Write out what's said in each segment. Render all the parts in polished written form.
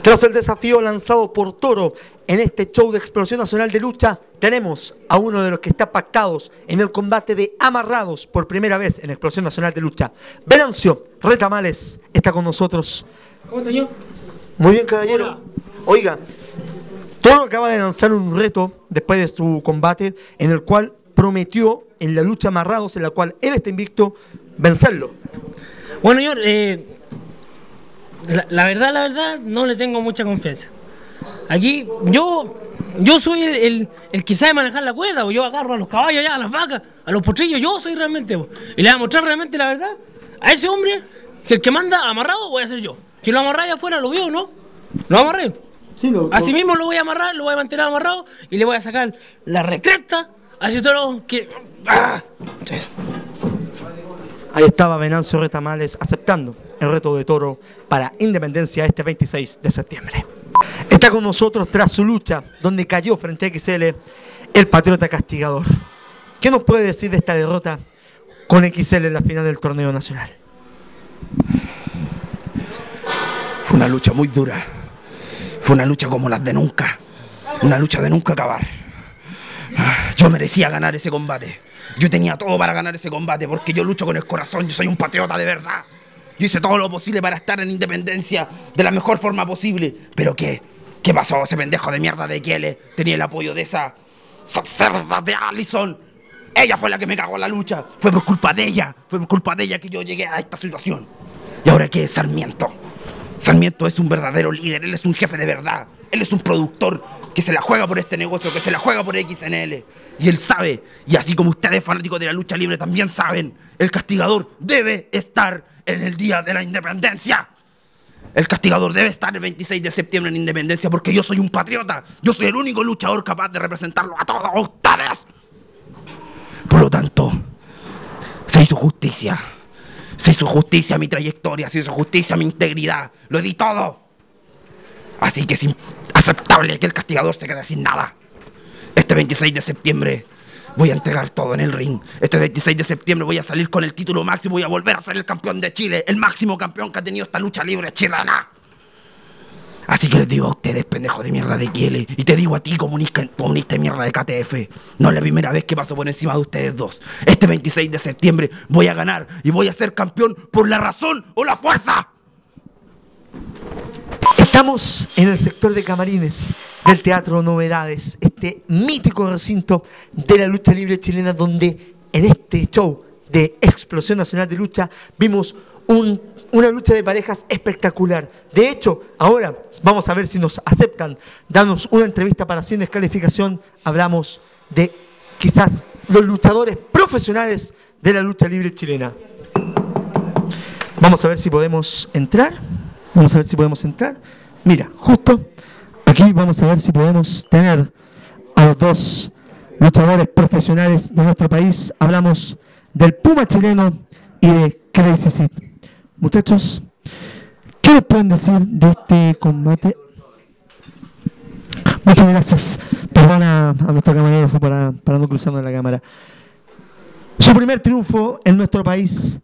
Tras el desafío lanzado por Toro en este show de Explosión Nacional de Lucha, tenemos a uno de los que está pactados en el combate de amarrados por primera vez en Explosión Nacional de Lucha. Venancio Retamales está con nosotros. ¿Cómo está yo? Muy bien, caballero. Hola. Oiga, Toro acaba de lanzar un reto después de su combate en el cual prometió en la lucha amarrados, en la cual él está invicto, vencerlo. Bueno, señor, la verdad, no le tengo mucha confianza. Aquí, yo soy el que sabe manejar la cuerda, yo agarro a los caballos, a las vacas, a los potrillos, yo soy realmente. Y le voy a mostrar realmente la verdad a ese hombre, que el que manda amarrado voy a ser yo. Si lo amarráis afuera, lo veo, ¿no? Lo amarré. Sí, Así mismo lo voy a amarrar, lo voy a mantener amarrado y le voy a sacar la recrecta a ese toro que... ¡Ah! Sí. Ahí estaba Venancio Retamales aceptando el reto de Toro para Independencia este 26 de septiembre. Está con nosotros tras su lucha, donde cayó frente a XL, el Patriota Castigador. ¿Qué nos puede decir de esta derrota con XL en la final del torneo nacional? Fue una lucha muy dura. Fue una lucha como las de nunca. Una lucha de nunca acabar. Yo merecía ganar ese combate. Yo tenía todo para ganar ese combate porque yo lucho con el corazón. Yo soy un patriota de verdad. Yo hice todo lo posible para estar en Independencia de la mejor forma posible. ¿Pero qué? ¿Qué pasó? Ese pendejo de mierda de Kiele tenía el apoyo de esa cerda de Allison. Ella fue la que me cagó la lucha. Fue por culpa de ella. Fue por culpa de ella que yo llegué a esta situación. ¿Y ahora qué? Sarmiento. Sarmiento es un verdadero líder, él es un jefe de verdad, él es un productor que se la juega por este negocio, que se la juega por XNL. Y él sabe, y así como ustedes fanáticos de la lucha libre también saben, el castigador debe estar en el día de la Independencia. El castigador debe estar el 26 de septiembre en Independencia porque yo soy un patriota, yo soy el único luchador capaz de representarlo a todos ustedes. Por lo tanto, se hizo justicia. Se hizo justicia a mi trayectoria, se hizo justicia a mi integridad, lo di todo. Así que es inaceptable que el castigador se quede sin nada. Este 26 de septiembre voy a entregar todo en el ring. Este 26 de septiembre voy a salir con el título máximo, voy a volver a ser el campeón de Chile, el máximo campeón que ha tenido esta lucha libre chilena. Así que les digo a ustedes, pendejos de mierda de Kiele, y te digo a ti, comunista de mierda de KTF, no es la primera vez que paso por encima de ustedes dos. Este 26 de septiembre voy a ganar y voy a ser campeón por la razón o la fuerza. Estamos en el sector de camarines del Teatro Novedades, este mítico recinto de la lucha libre chilena, donde en este show de Explosión Nacional de Lucha vimos una lucha de parejas espectacular. De hecho, ahora vamos a ver si nos aceptan darnos una entrevista para Sin Descalificación. Hablamos de quizás los luchadores profesionales de la lucha libre chilena. Vamos a ver si podemos entrar. Vamos a ver si podemos entrar. Mira, justo aquí vamos a ver si podemos tener a los dos luchadores profesionales de nuestro país. Hablamos del Puma chileno y de Crazy Sid. Muchachos, ¿qué nos pueden decir de este combate? Muchas gracias. Perdona a nuestro camarógrafo para no cruzarnos la cámara. Su primer triunfo en nuestro país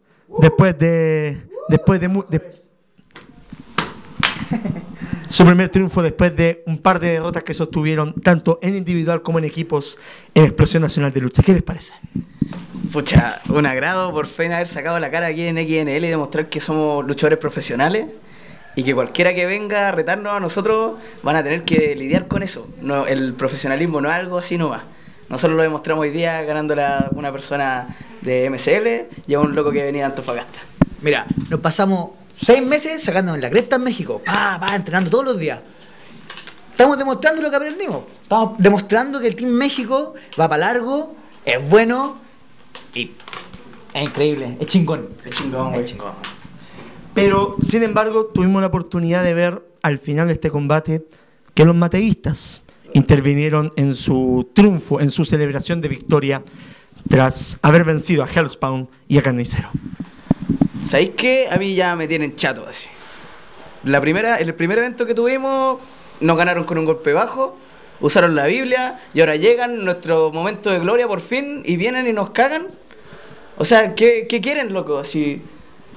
su primer triunfo después de un par de derrotas que sostuvieron tanto en individual como en equipos en Explosión Nacional de Lucha. ¿Qué les parece? Pucha, un agrado por fin haber sacado la cara aquí en XNL y demostrar que somos luchadores profesionales y que cualquiera que venga a retarnos a nosotros van a tener que lidiar con eso. No, el profesionalismo no es algo así nomás. Nosotros lo demostramos hoy día ganándole a una persona de MCL y a un loco que venía de Antofagasta. Mira, nos pasamos 6 meses sacándonos la cresta en México, entrenando todos los días. Estamos demostrando lo que aprendimos. Estamos demostrando que el Team México va para largo, es bueno y es increíble, es chingón. Es chingón, güey. Es chingón. Pero, sin embargo, tuvimos la oportunidad de ver al final de este combate que los mateístas intervinieron en su triunfo, en su celebración de victoria, tras haber vencido a Hellspawn y a Carnicero. ¿Sabéis qué? A mí ya me tienen chato así. El primer evento que tuvimos, nos ganaron con un golpe bajo, usaron la Biblia y ahora llegan nuestro momento de gloria por fin y vienen y nos cagan. O sea, ¿qué quieren, loco? Si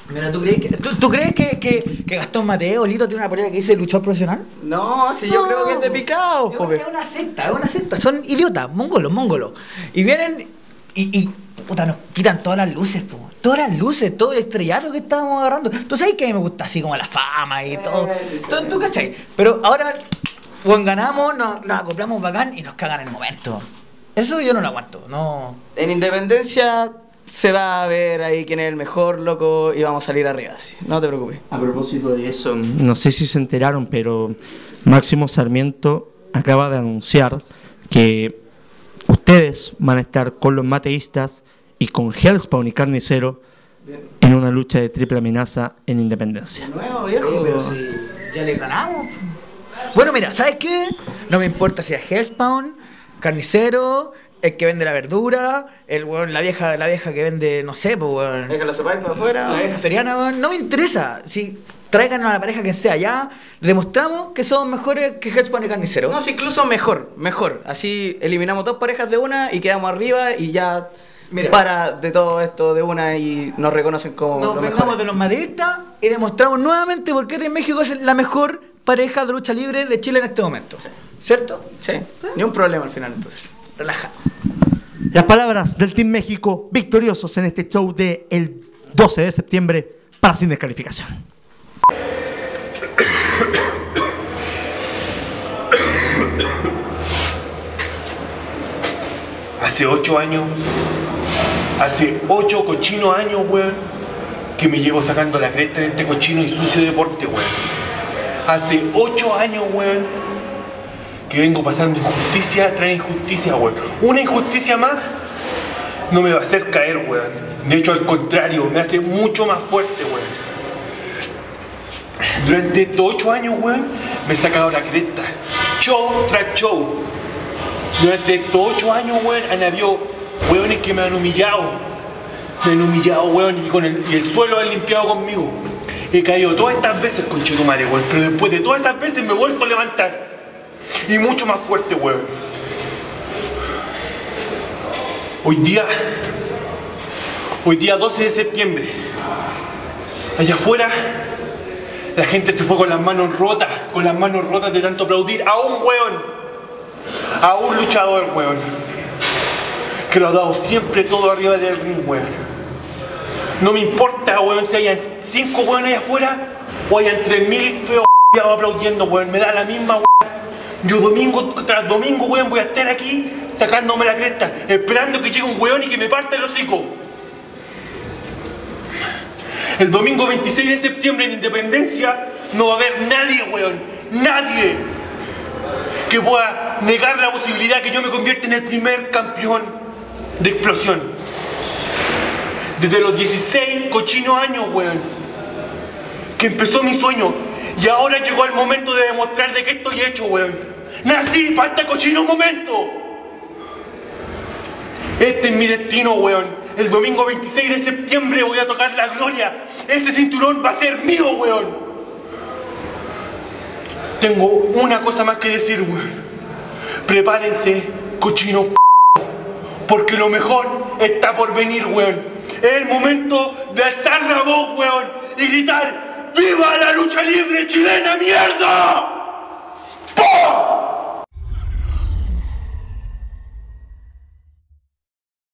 Mira, ¿tú crees que Gastón Mateo, Lito, tiene una polera que dice luchador profesional? No, si yo creo que es de picado, Es una secta, son idiotas, mongolos. Y vienen y puta, nos quitan todas las luces, po. Todas las luces, todo el estrellato que estábamos agarrando. Tú sabes que a mí me gusta así como la fama y todo. ¿Tú cachai? Pero ahora, cuando ganamos, nos acoplamos bacán y nos cagan en el momento. Eso yo no lo aguanto, no. En Independencia se va a ver ahí quién es el mejor, loco, y vamos a salir arriba, sí. No te preocupes. A propósito de eso, no sé si se enteraron, pero Máximo Sarmiento acaba de anunciar que ustedes van a estar con los mateístas y con Hellspawn y Carnicero en una lucha de triple amenaza en Independencia. Nuevo, viejo. Pero si ya le ganamos. Bueno, mira, ¿sabes qué? No me importa si es Hellspawn, Carnicero, el que vende la verdura, el weón, la vieja que vende, no sé, pues weón. Es que lo sepáis para afuera. La vieja feriana, weón. No me interesa. Si traigan a la pareja que sea ya, demostramos que somos mejores que Hellspawn y Carnicero. No, sí, incluso mejor. Así eliminamos 2 parejas de una y quedamos arriba y ya para de todo esto de una y nos reconocen como nos los vengamos mejores. de los madridistas y demostramos nuevamente por qué de México es la mejor pareja de lucha libre de Chile en este momento. ¿Cierto? Sí, ni un problema al final entonces. Relajado. Las palabras del Team México victoriosos en este show del 12 de septiembre para Sin Descalificación. Hace 8 años, hace 8 cochinos años, weón, que me llevo sacando la cresta de este cochino y sucio deporte, weón. Hace 8 años, weón, que vengo pasando injusticia tras injusticia, weón. Una injusticia más no me va a hacer caer, weón. De hecho, al contrario, me hace mucho más fuerte, weón. Durante estos 8 años, weón, me he sacado la cresta, show tras show. Durante estos 8 años, weón, han habido weones que me han humillado. Me han humillado, weón, y el suelo han limpiado conmigo. He caído todas estas veces, conchetumare, weón, pero después de todas esas veces me he vuelto a levantar. Y mucho más fuerte, weón. Hoy día 12 de septiembre, allá afuera, la gente se fue con las manos rotas de tanto aplaudir a un weón, a un luchador, weón, que lo ha dado siempre todo arriba del ring, weón. No me importa, weón, si hayan 5 weones allá afuera o hayan 3000 feos aplaudiendo, weón, me da la misma, weón. Yo domingo tras domingo, weón, voy a estar aquí sacándome la cresta, esperando que llegue un weón y que me parta el hocico. El domingo 26 de septiembre en Independencia no va a haber nadie, weón, nadie que pueda negar la posibilidad que yo me convierta en el primer campeón de Explosión. Desde los 16 cochinos años, weón, que empezó mi sueño. Y ahora llegó el momento de demostrar de qué estoy hecho, weón. Nací para este cochino momento. Este es mi destino, weón. El domingo 26 de septiembre voy a tocar la gloria. Ese cinturón va a ser mío, weón. Tengo una cosa más que decir, weón. Prepárense, cochinos, porque lo mejor está por venir, weón. Es el momento de alzar la voz, weón, y gritar: ¡Viva la lucha libre chilena, mierda!